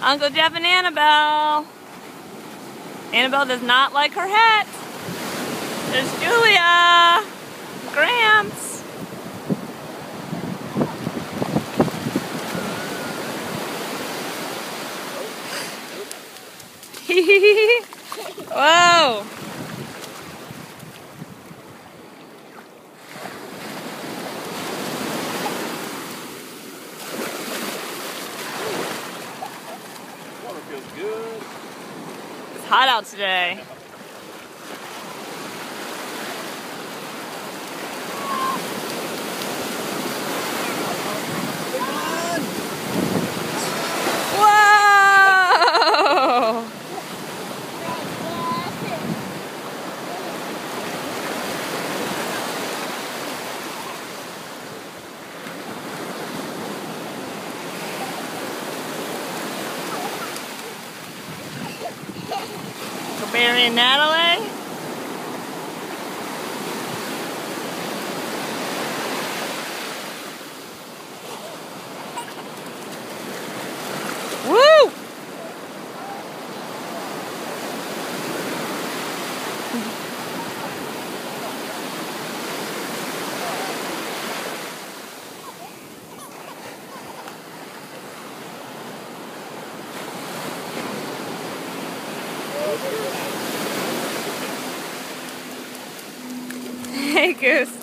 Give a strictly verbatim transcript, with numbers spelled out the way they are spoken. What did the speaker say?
Uncle Jeff and Annabelle. Annabelle does not like her hat. There's Julia. Gramps. Whoa. Water feels good. It's hot out today. Whoa! Barry and Natalie. Woo! Hey, Goose.